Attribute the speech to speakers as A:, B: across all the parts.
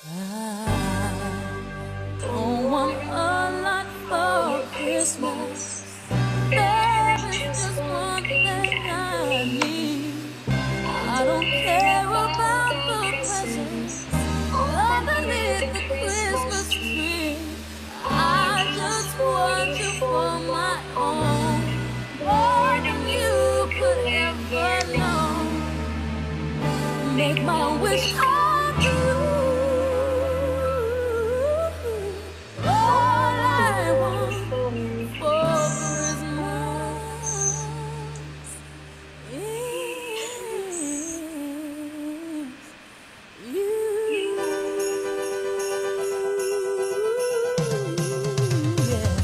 A: I don't want a lot for Christmas. There is just one thing I need. I don't care about the presents underneath the Christmas tree. I just want you for my own, more than you could ever know. Make my wish come true. All I want for Christmas is you. Yeah.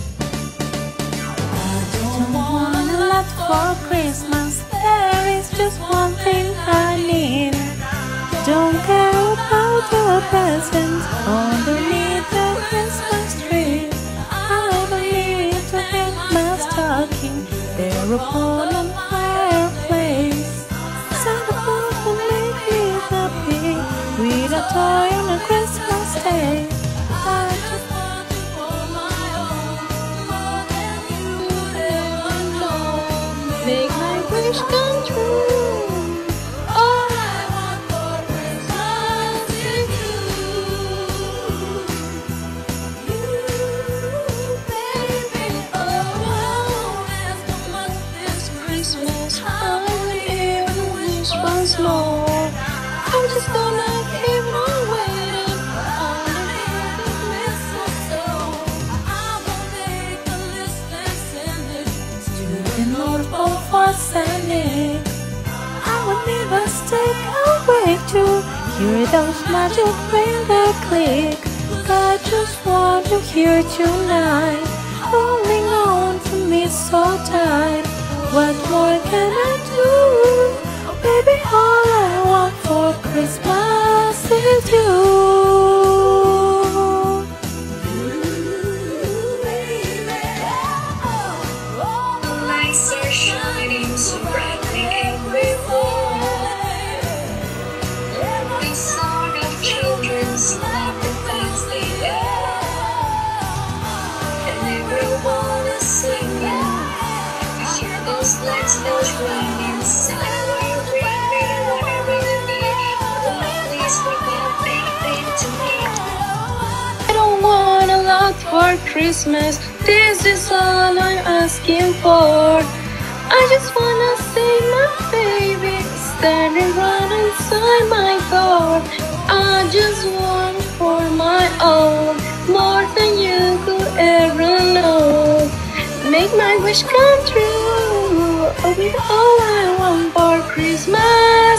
A: I don't want a lot for Christmas. There is just one thing I need. Don't care about your presents underneath the Christmas tree. I don't need to hang my stocking there upon a fireplace. Santa Claus will make me happy with a toy on a Christmas day. I just want you for my own, more than you could ever know. Make my wish come true. Once more, I'm just gonna keep on waiting underneath the mistletoe. I will make a list and send it to the North Pole for sending. I will never stay awake to hear those magic reindeer click. I just want you here tonight, holding on to me so tight. What more can I do? Baby, all I want for Christmas is you.
B: The lights are shining so brightly everywhere. Every song of children's laughter fills the air, and everyone is singing. Hear those lights, those ringing, silent.
A: I don't want a lot for Christmas. This is all I'm asking for. I just wanna see my baby standing right inside my door. I just want for my own, more than you could ever know. Make my wish come true. Oh, with all I want for Christmas.